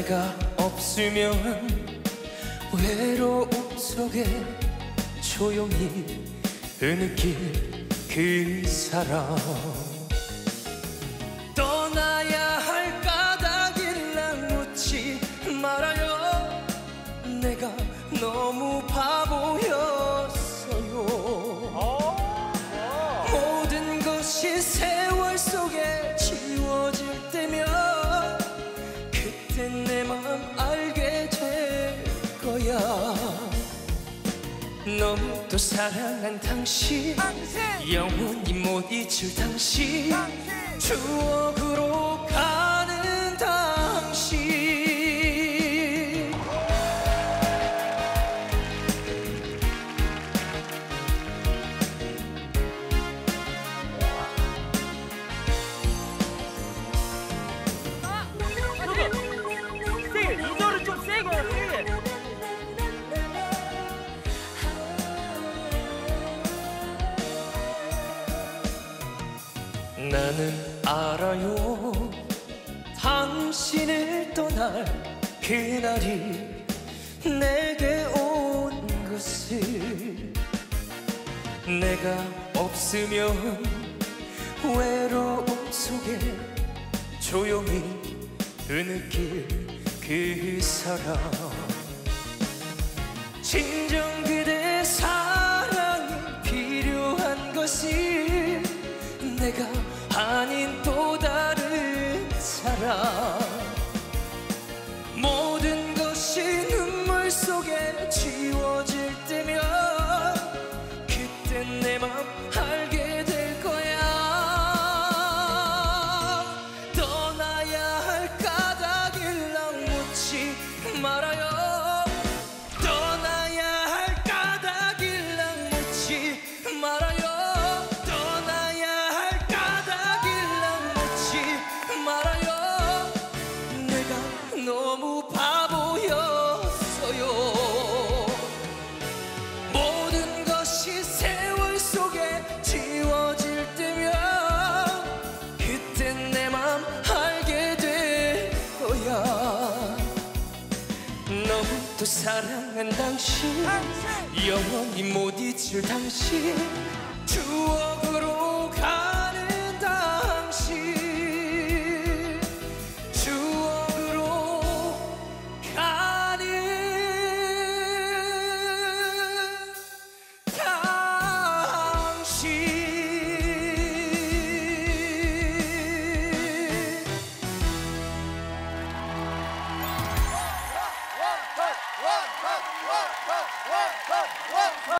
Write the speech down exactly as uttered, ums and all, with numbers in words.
내가 없으면 외로움 속에 조용히 흐느낄 그 사람. 떠나야 할 까닭일랑 묻지 말아요. 내가 너무 바보였어요. 모든 것이 세월 속에 지워질 때면 그때 내 맘 알게 될 거야. 너무도 사랑한 당신, 영원히 못 잊을 당신, 추억으로 가는 당신. 나는 알아요. 당신을 떠날 그날이 내게 온 것을. 내가 없으면 외로움 속에 조용히 흐느낄 그 사람. 진정 그대 사랑이 필요한 것이 내가 아닌 또 다른 사람. 모든 것이 눈물 속에 지워질 때면 그때 내 맘 알게 될 거야. 떠나야 할 까닭일랑 묻지 말아요. 떠나야 할 까닭일랑 묻지 말아요. 너무 바보였어요. 모든 것이 세월 속에 지워질 때면 그때 내 맘 알게 될 거야. 너무도 사랑한 당신, 영원히 못 잊을 당신, 추억